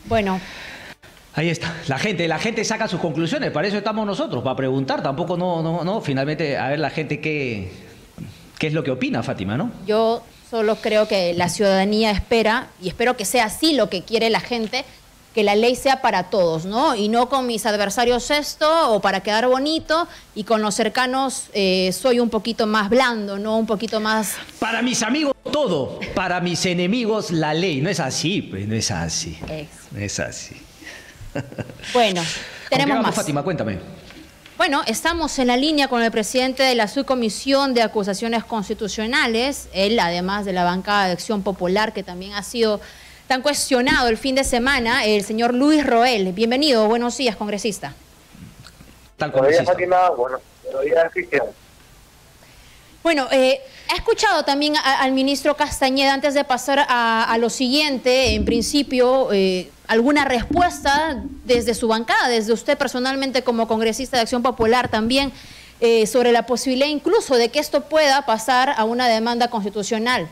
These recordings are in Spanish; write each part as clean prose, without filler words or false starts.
Bueno. Ahí está, la gente saca sus conclusiones, para eso estamos nosotros, para preguntar, tampoco no, finalmente, a ver la gente qué es lo que opina, Fátima, ¿no? Yo solo creo que la ciudadanía espera, y espero que sea así lo que quiere la gente, que la ley sea para todos, ¿no? Y no con mis adversarios esto, o para quedar bonito, y con los cercanos soy un poquito más blando, ¿no? Un poquito más... Para mis amigos todo, para mis enemigos la ley, no es así, pues, no es así, no es así. Bueno, tenemos más. Fátima, cuéntame. Bueno, estamos en la línea con el presidente de la Subcomisión de Acusaciones Constitucionales, él además de la bancada de Acción Popular, que también ha sido tan cuestionado el fin de semana, el señor Luis Roel. Bienvenido, buenos días, congresista. Buenos días, Fátima. Buenos días, Cristian. Bueno, ha escuchado también al ministro Castañeda, antes de pasar a lo siguiente, en principio, alguna respuesta desde su bancada, desde usted personalmente como congresista de Acción Popular también, sobre la posibilidad incluso de que esto pueda pasar a una demanda constitucional.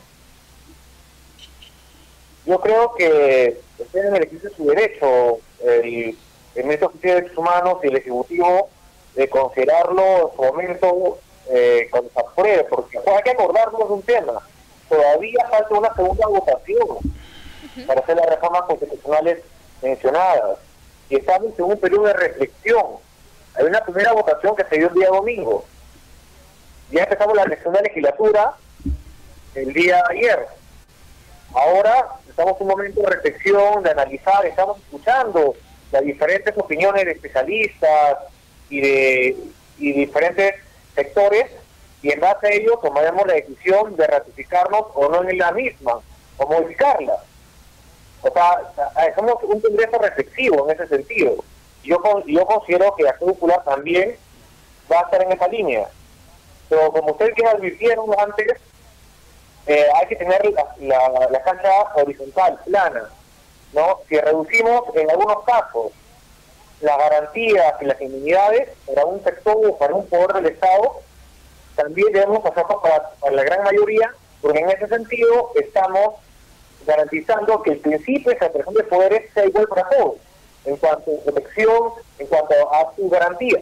Yo creo que tienen el ejercicio de su derecho el ministro de Justicia y Derechos Humanos y el Ejecutivo de considerarlo en su momento cuando se apruebe, porque hay que acordarnos de un tema. Todavía falta una segunda votación para hacer las reformas constitucionales mencionadas, y estamos en un periodo de reflexión. Hay una primera votación que se dio el día domingo. Ya empezamos la elección de legislatura el día de ayer. Ahora estamos en un momento de reflexión, de analizar, estamos escuchando las diferentes opiniones de especialistas y diferentes sectores, y en base a ello tomaremos la decisión de ratificarnos o no en la misma, o modificarla. O sea, somos un congreso reflexivo en ese sentido. Yo considero que Acción Popular también va a estar en esa línea. Pero como ustedes ya advirtieron antes, hay que tener la cancha horizontal, plana, ¿no? Si reducimos en algunos casos las garantías y las inmunidades para un sector o para un poder del Estado, también debemos hacerlo para la gran mayoría, porque en ese sentido estamos garantizando que el principio de separación de poderes sea igual para todos, en cuanto a protección, en cuanto a su garantía.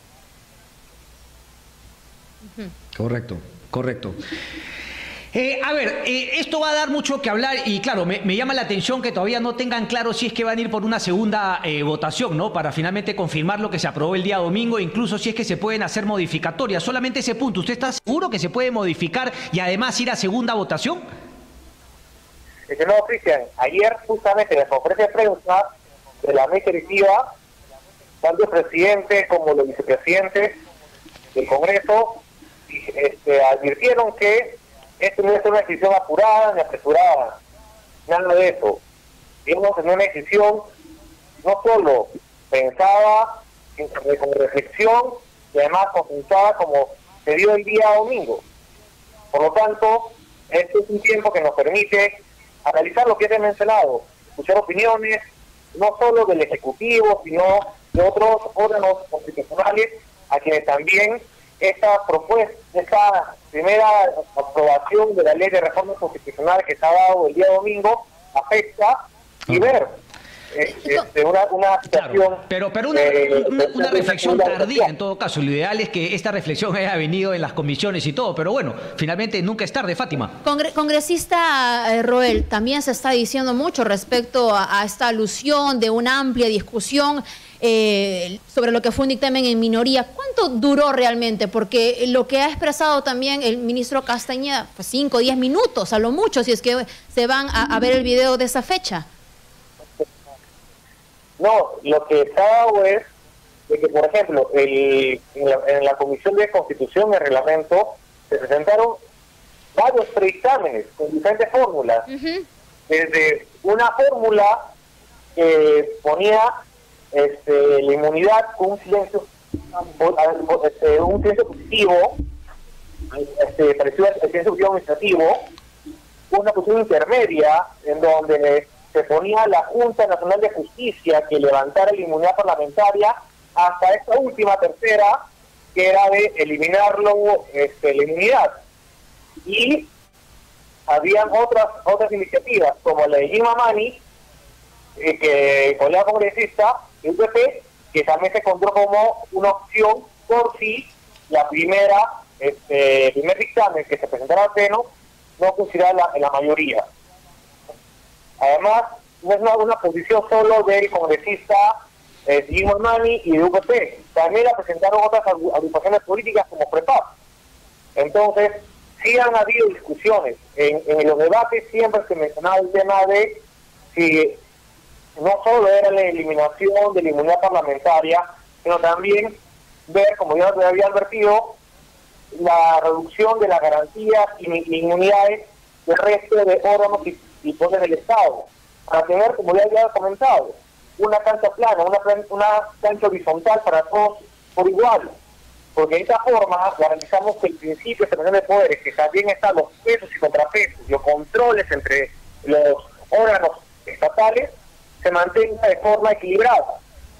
Correcto. A ver, esto va a dar mucho que hablar y claro, me llama la atención que todavía no tengan claro si es que van a ir por una segunda votación, ¿no? Para finalmente confirmar lo que se aprobó el día domingo, incluso si es que se pueden hacer modificatorias. Solamente ese punto, ¿usted está seguro que se puede modificar y además ir a segunda votación? No, Cristian, ayer justamente en la conferencia de prensa de la mesa directiva, tanto el presidente como los vicepresidentes del Congreso advirtieron que esto no es una decisión apurada ni apresurada, nada de eso. Digamos, en una decisión no solo pensada, con reflexión y además consultada como se dio el día domingo. Por lo tanto, este es un tiempo que nos permite analizar lo que he mencionado, escuchar opiniones, no solo del Ejecutivo, sino de otros órganos constitucionales, a quienes también esta propuesta, esta primera aprobación de la ley de reforma constitucional que se ha dado el día domingo, afecta y ver una situación... Claro, pero una reflexión tardía en todo caso. Lo ideal es que esta reflexión haya venido en las comisiones y todo, pero bueno, finalmente nunca es tarde, Fátima. Congresista Roel, también se está diciendo mucho respecto a esta alusión de una amplia discusión sobre lo que fue un dictamen en minoría. ¿Cuánto duró realmente? Porque lo que ha expresado también el ministro Castañeda, pues 5 o 10 minutos a lo mucho, si es que se van a ver el video de esa fecha. No, lo que está dado es de que, por ejemplo, en la Comisión de Constitución y Reglamento se presentaron varios predictámenes con diferentes fórmulas. Desde una fórmula que ponía la inmunidad con un silencio positivo, parecido al silencio positivo administrativo, una posición intermedia en donde se ponía la Junta Nacional de Justicia que levantara la inmunidad parlamentaria, hasta esta última tercera, que era de eliminarlo, la inmunidad. Y habían otras iniciativas, como la de Jim Mamani, que el colega congresista de UPP, que también se encontró como una opción por si la primer dictamen que se presentara al Pleno no considera la mayoría. Además, no es una posición solo del congresista Jim Armani y de UPP, también la presentaron otras agrupaciones políticas como PREPAP. Entonces, sí han habido discusiones. En los debates siempre se mencionaba el tema de si no solo era la eliminación de la inmunidad parlamentaria, sino también ver, como ya te había advertido, la reducción de las garantías y inmunidades del resto de órganos y poderes del Estado, para tener, como ya había comentado, una cancha plana, una cancha horizontal para todos por igual, porque de esta forma garantizamos que el principio de separación de poderes, que también están los pesos y contrapesos, los controles entre los órganos estatales, se mantenga de forma equilibrada.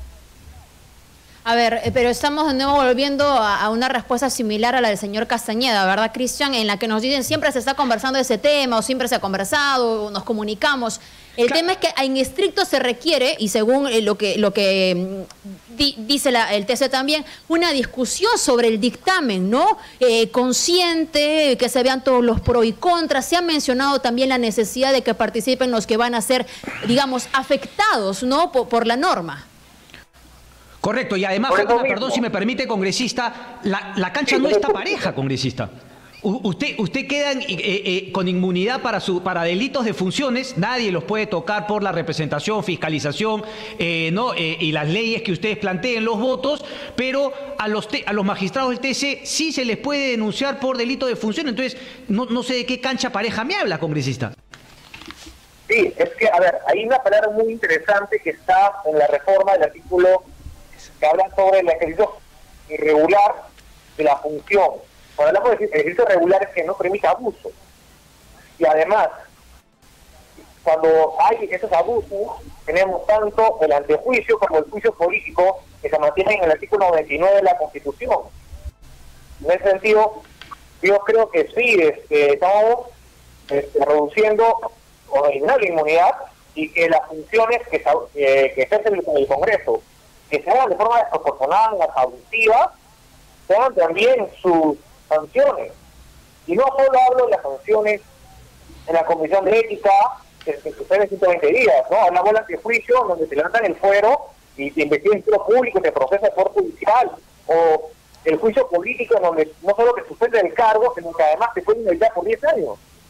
A ver, pero estamos de nuevo volviendo a una respuesta similar a la del señor Castañeda, ¿verdad, Cristian? En la que nos dicen siempre se está conversando de ese tema, o siempre se ha conversado, o nos comunicamos. El tema es que en estricto se requiere, y según lo que dice el TC también, una discusión sobre el dictamen, ¿no? Consciente, que se vean todos los pros y contras. Se ha mencionado también la necesidad de que participen los que van a ser, digamos, afectados, ¿no? por la norma. Correcto, y además, perdón si me permite, congresista, la cancha no está pareja, congresista. Usted queda con inmunidad para delitos de funciones, nadie los puede tocar por la representación, fiscalización, y las leyes que ustedes planteen, los votos, pero a los magistrados del TC sí se les puede denunciar por delito de función. Entonces, no sé de qué cancha pareja me habla, congresista. Sí, es que, a ver, hay una palabra muy interesante que está en la reforma del artículo que habla sobre el ejercicio irregular de la función. Cuando hablamos de ejercicio irregular es que no permite abuso. Y además, cuando hay esos abusos, tenemos tanto el antejuicio como el juicio político que se mantienen en el artículo 99 de la Constitución. En ese sentido, yo creo que sí, estamos reduciendo o eliminando la inmunidad, y que las funciones que ejercen el Congreso, que se hagan de forma desproporcionada, abusiva, tengan también sus sanciones. Y no solo hablo de las sanciones en la Comisión de Ética, que sucede 120 días, ¿no? Hablamos de antejuicio, donde te levantan el fuero y te investigan en lo público, te procesa por judicial, o el juicio político, donde no solo te suspende el cargo, sino que además te pueden inhabilitar por 10 años.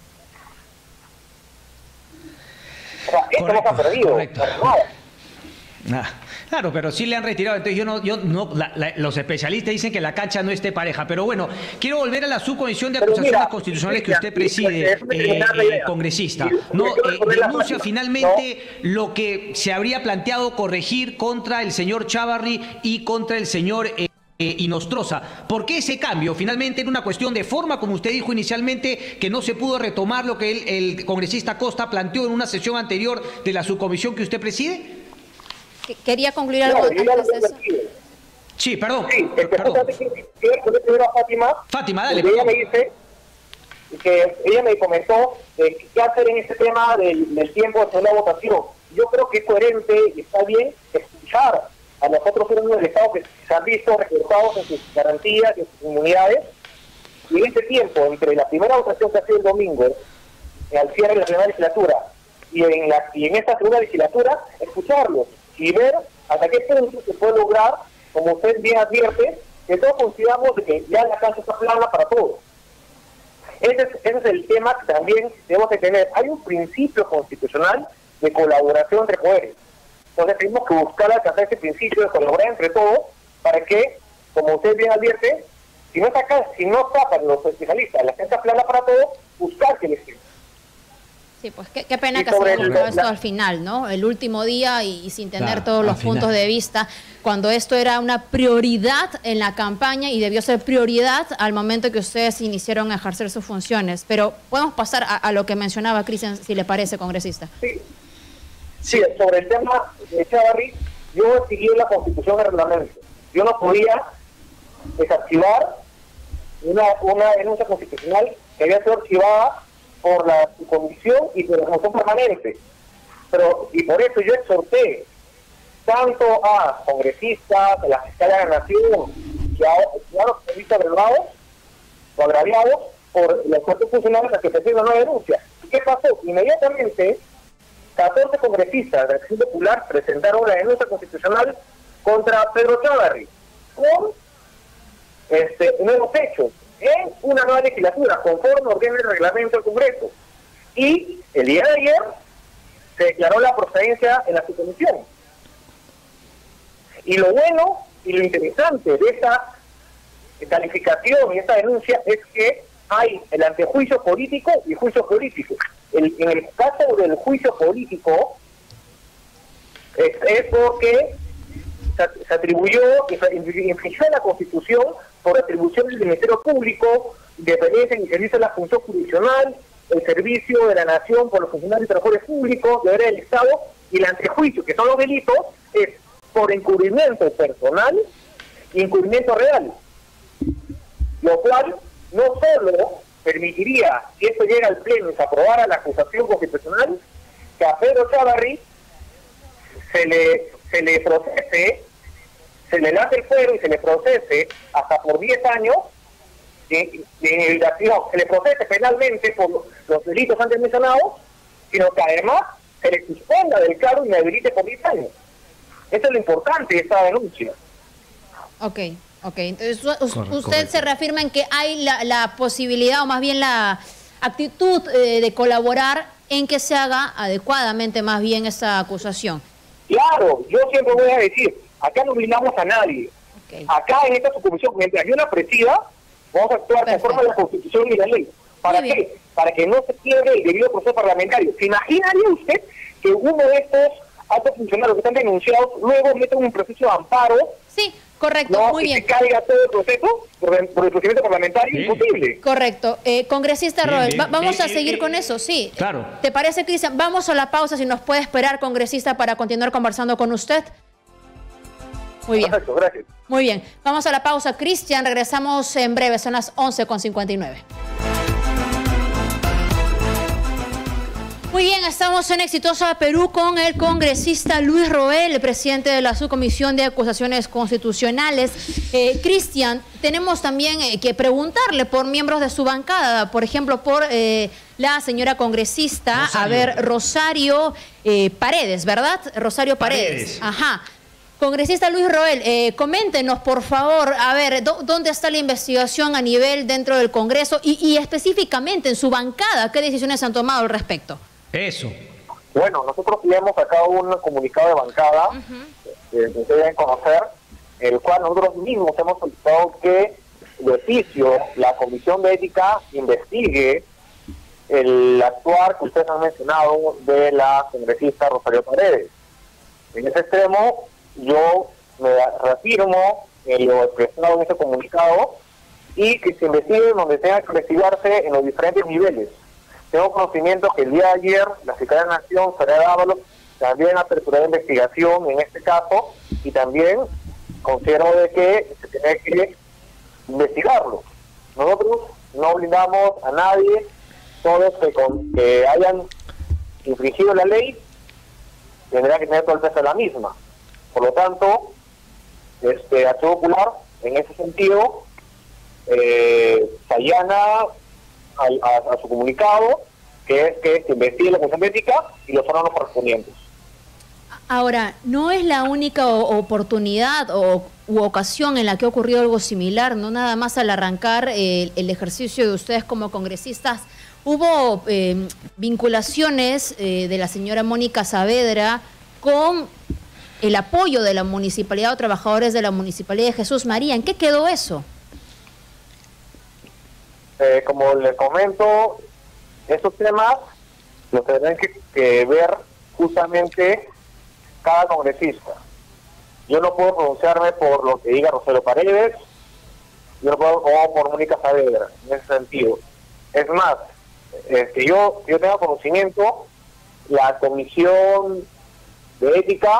O sea, esto no se ha perdido. Claro, pero sí le han retirado. Entonces los especialistas dicen que la cancha no esté pareja. Pero bueno, quiero volver a la subcomisión de acusaciones constitucionales que usted preside, congresista. Denuncia finalmente lo que se habría planteado corregir contra el señor Chávarri y contra el señor Inostroza. ¿Por qué ese cambio? Finalmente era una cuestión de forma, como usted dijo inicialmente, que no se pudo retomar lo que el congresista Costa planteó en una sesión anterior de la subcomisión que usted preside. Quería concluir algo antes de eso. Sí, perdón. Sí, Fátima, dale. Ella me dice que ella me comentó qué hacer en este tema del tiempo de hacer la votación. Yo creo que es coherente y está bien escuchar a los otros órganos del Estado que se han visto recortados en sus garantías y en sus inmunidades, y en este tiempo, entre la primera votación que ha sido el domingo, al cierre de la primera legislatura, y en esta segunda legislatura, escucharlos y ver hasta qué punto se puede lograr, como usted bien advierte, que todos consideramos de que ya la cancha está plana para todos. Ese es el tema que también debemos de tener. Hay un principio constitucional de colaboración entre poderes. Entonces tenemos que buscar alcanzar ese principio de colaborar entre todos para que, como usted bien advierte, si no sacan los especialistas la cancha plana para todos, buscar que les sirva. Sí, pues qué pena que se haya logrado esto al final, ¿no? El último día y sin tener todos los puntos de vista, cuando esto era una prioridad en la campaña y debió ser prioridad al momento que ustedes iniciaron a ejercer sus funciones. Pero podemos pasar a lo que mencionaba Cristian, si le parece, congresista. Sí, sobre el tema de Chávarri, yo seguí la Constitución y el reglamento. Yo no podía desactivar una denuncia constitucional que había sido archivada por la comisión y por la comisión permanente. y por eso yo exhorté tanto a congresistas, a la Fiscalía de la Nación, y a los periodistas delegados o agraviados por los cuerpos funcionales a que se firme una denuncia. ¿Y qué pasó? Inmediatamente, 14 congresistas de Acción Popular presentaron una denuncia constitucional contra Pedro Chávarri con nuevos hechos en una nueva legislatura, conforme ordena el reglamento del Congreso. Y el día de ayer se declaró la procedencia en la subcomisión. Y lo bueno y lo interesante de esta calificación y esta denuncia es que hay el antejuicio político y juicio político. En el caso del juicio político es porque se atribuyó, infringió la Constitución por atribución del Ministerio Público, independencia y servicio de la función jurisdiccional, el servicio de la nación por los funcionarios y trabajadores públicos, deberes del Estado, y el antejuicio, que son los delitos, es por encubrimiento personal y encubrimiento real, lo cual no solo permitiría, si esto llega al Pleno y se aprobara la acusación constitucional, que a Pedro Chávarri se le procese, se le lance el fuero y se le procese hasta por 10 años de inhabilitación, se le procese penalmente por los delitos antes mencionados, sino que además se le suspenda del cargo y inhabilite por 10 años. Eso es lo importante de esta denuncia. Ok. Entonces usted se reafirma en que hay la posibilidad, o más bien la actitud de colaborar en que se haga adecuadamente más bien esta acusación. Claro, yo siempre voy a decir, acá no blindamos a nadie. Okay. Acá en esta subcomisión, mientras hay una presida, vamos a actuar conforme a la Constitución y la ley. ¿Para qué? Para que no se pierda el debido proceso parlamentario. ¿Se imaginaría usted que uno de estos altos funcionarios que están denunciados luego meten un proceso de amparo? Sí, correcto, ¿no? muy bien. Y se caiga todo el proceso por el procedimiento parlamentario, sí. Imposible. Correcto. Congresista Roel, vamos a seguir con eso, sí. Claro. ¿Te parece, Cristian? Vamos a la pausa, si nos puede esperar, congresista, para continuar conversando con usted. Muy bien. Perfecto, gracias. Muy bien. Vamos a la pausa, Cristian. Regresamos en breve, son las 11:59. Muy bien, estamos en Exitosa Perú con el congresista Luis Roel, el presidente de la Subcomisión de Acusaciones Constitucionales. Cristian, tenemos también que preguntarle por miembros de su bancada, por ejemplo, por la señora congresista, Rosario Paredes, ¿verdad? Rosario Paredes. Ajá. Congresista Luis Roel, coméntenos, por favor, a ver, ¿dónde está la investigación a nivel dentro del Congreso y específicamente en su bancada? ¿Qué decisiones han tomado al respecto? Eso. Bueno, nosotros ya hemos sacado un comunicado de bancada, que ustedes deben conocer, el cual nosotros mismos hemos solicitado que de oficio la Comisión de Ética investigue el actuar que ustedes han mencionado de la congresista Rosario Paredes. En ese extremo, yo me reafirmo en lo expresado en este comunicado y que se investigue donde tenga que investigarse en los diferentes niveles. Tengo conocimiento que el día de ayer la Fiscalía de la Nación, Soledad Dávalos, también aperturó la investigación en este caso y también considero de que se tiene que investigarlo. Nosotros no blindamos a nadie, todos que hayan infringido la ley tendrán que tener todo el peso de la misma. Por lo tanto, Acción Popular, en ese sentido, se allana a su comunicado, que es que se investigue la Comisión de Ética y los órganos correspondientes. Ahora, no es la única oportunidad u ocasión en la que ha ocurrido algo similar, no nada más al arrancar el ejercicio de ustedes como congresistas. Hubo vinculaciones de la señora Mónica Saavedra con el apoyo de la municipalidad o trabajadores de la municipalidad de Jesús María. ¿En qué quedó eso? Como les comento, esos temas los tendrán que ver justamente cada congresista. Yo no puedo pronunciarme por lo que diga Rosario Paredes, yo no puedo por Mónica Saavedra, en ese sentido. Es más, yo tengo conocimiento, la Comisión de Ética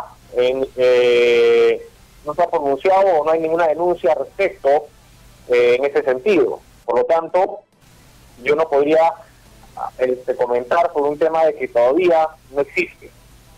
no se ha pronunciado o no hay ninguna denuncia al respecto en ese sentido. Por lo tanto, yo no podría comentar sobre un tema de que todavía no existe.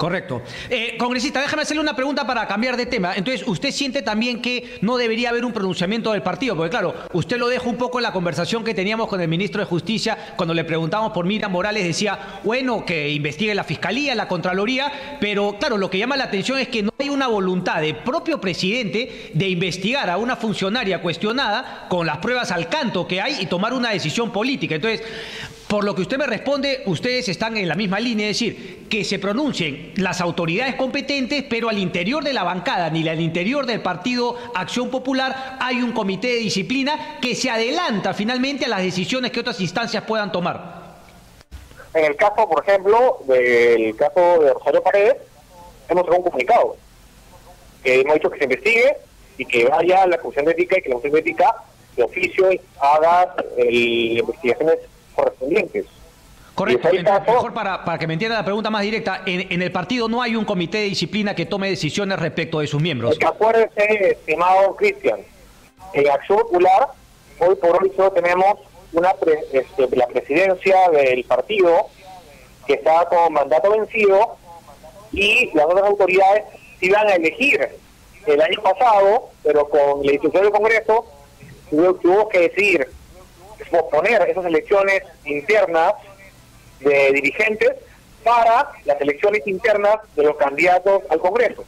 Correcto. Congresista, déjame hacerle una pregunta para cambiar de tema. Entonces, ¿usted siente también que no debería haber un pronunciamiento del partido? Porque claro, usted lo deja un poco en la conversación que teníamos con el ministro de Justicia, cuando le preguntamos por Miriam Morales, decía, bueno, que investigue la Fiscalía, la Contraloría, pero claro, lo que llama la atención es que no hay una voluntad del propio presidente de investigar a una funcionaria cuestionada con las pruebas al canto que hay y tomar una decisión política. Entonces, por lo que usted me responde, ustedes están en la misma línea, es decir, que se pronuncien las autoridades competentes, pero al interior de la bancada ni al interior del Partido Acción Popular hay un comité de disciplina que se adelanta finalmente a las decisiones que otras instancias puedan tomar. En el caso, por ejemplo, del caso de Rosario Paredes, hemos hecho un comunicado que hemos dicho que se investigue y que vaya a la Comisión de Ética y que la Comisión de Ética de oficio haga investigaciones correspondientes. Correcto. Mejor para que me entienda la pregunta más directa, en el partido no hay un comité de disciplina que tome decisiones respecto de sus miembros. Acuérdese, estimado Cristian, en Acción Popular, hoy por hoy solo tenemos la presidencia del partido que está con mandato vencido y las otras autoridades iban a elegir el año pasado, pero con la institución del Congreso tuvo que decidir posponer esas elecciones internas de dirigentes para las elecciones internas de los candidatos al Congreso.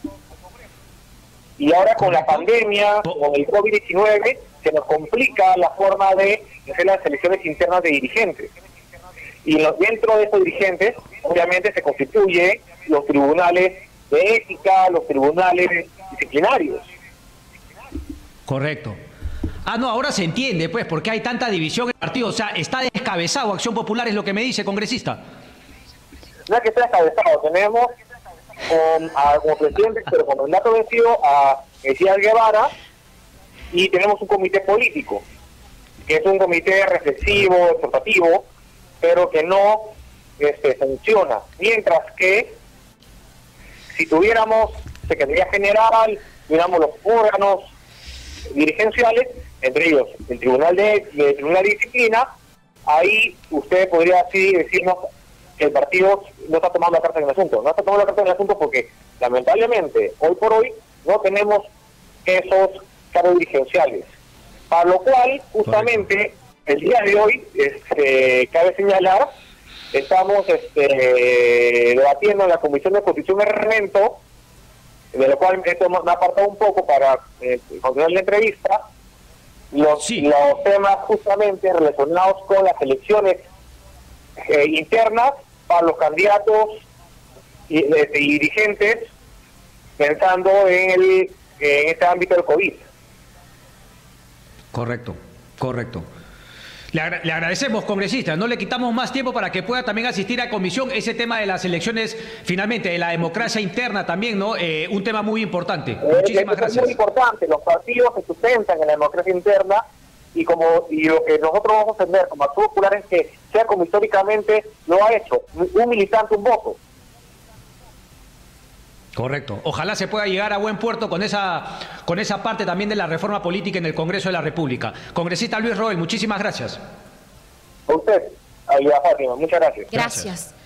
Y ahora con la pandemia, con el COVID-19, se nos complica la forma de hacer las elecciones internas de dirigentes. Y dentro de esos dirigentes, obviamente se constituyen los tribunales de ética, los tribunales disciplinarios. Correcto. No, ahora se entiende, pues, por qué hay tanta división en el partido. O sea, está descabezado Acción Popular, es lo que me dice, congresista. No es que esté descabezado, tenemos como presidente, pero con mandato vencido, a Mesías Guevara, y tenemos un comité político, que es un comité reflexivo, exhortativo, pero que no sanciona. Mientras que, si tuviéramos Secretaría General, tuviéramos los órganos dirigenciales, entre ellos el Tribunal de Disciplina, ahí usted podría así decirnos que el partido no está tomando la carta en el asunto. No está tomando la carta en el asunto porque, lamentablemente, hoy por hoy no tenemos esos cargos dirigenciales. Para lo cual, justamente, el día de hoy, cabe señalar, estamos debatiendo en la Comisión de Constitución y Reglamento, de lo cual esto me ha apartado un poco para continuar la entrevista, los temas justamente relacionados con las elecciones internas para los candidatos y dirigentes, pensando en este ámbito del COVID. Correcto, correcto. Le agradecemos, congresista. No le quitamos más tiempo para que pueda también asistir a comisión. Ese tema de las elecciones, finalmente, de la democracia interna también, ¿no? Un tema muy importante. Muchísimas gracias. Es muy importante. Los partidos se sustentan en la democracia interna y lo que nosotros vamos a entender como Acción Popular es que, sea como históricamente lo ha hecho, un militante, un voto. Correcto. Ojalá se pueda llegar a buen puerto con esa parte también de la reforma política en el Congreso de la República. Congresista Luis Roel, muchísimas gracias. A usted, a Fátima, muchas gracias. Gracias.